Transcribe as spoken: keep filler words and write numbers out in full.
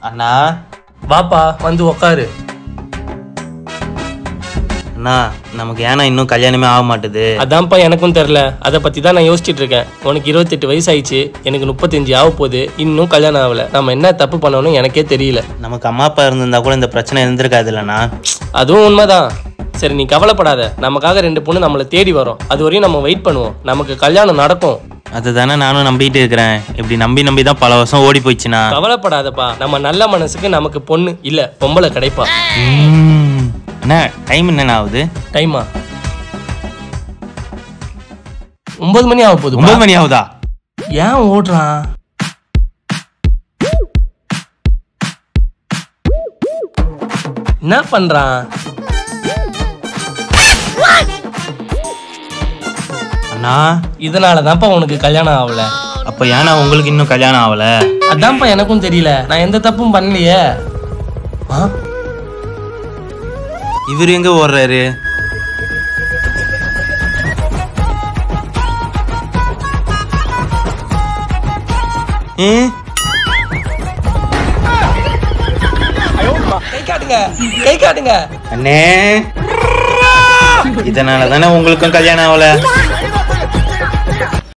அண்ணா வாப்பா வந்து உக்காரு. அண்ணா நமக்கு ஏன்னா இன்னும் கல்யாணமே ஆக மாட்டுது. அதான்ப்பா எனக்கும் தெரில. அதை பற்றி தான் நான் யோசிச்சுட்டு இருக்கேன். உனக்கு இருபத்தெட்டு வயசு ஆயிடுச்சு, எனக்கு முப்பத்தஞ்சு ஆக போகுது, இன்னும் கல்யாணம் ஆகலை. நம்ம என்ன தப்பு பண்ணணும் எனக்கே தெரியல. நமக்கு அம்மா அப்பா இருந்திருந்தா கூட இந்த பிரச்சனை இருந்திருக்காது இல்லைண்ணா. அதுவும் உண்மைதான். சரி நீ கவலைப்படாத, நமக்காக ரெண்டு பொண்ணு நம்மளை தேடி வரோம். அது வரையும் நம்ம வெயிட் பண்ணுவோம். நமக்கு கல்யாணம் நடக்கும். அதுதானே நானும் நம்பிட்டு இருக்கிறேன். இப்படி நம்பி நம்பி தான் பல வருஷம் ஓடி போயிடுச்சுண்ணா. கவலைப்படாதப்பா, நம்ம நல்ல மனசுக்கு நமக்கு பொண்ணு இல்ல பொம்பளை கிடைப்பா. அண்ணா டைம் என்ன ஆகுது? டைமா ஒன்பது மணி ஆக போகுது. ஒன்பது மணி ஆகுதா? ஏன் ஓடுறான்? என்ன பண்றான்? அண்ணா இதனாலதான்ப்பா உனக்கு கல்யாணம் ஆகல. அப்ப ஏன்னா உங்களுக்கு இன்னும் கல்யாணம் ஆகல? அதான்ப்பா எனக்கும் தெரியல. நான் எந்த தப்பும் பண்ணலையே. இவரு எங்க ஓடுறாரு? கை காட்டுங்க, கை காட்டுங்க அண்ணே. இதனால தானே உங்களுக்கும் கல்யாணம் ஆகல.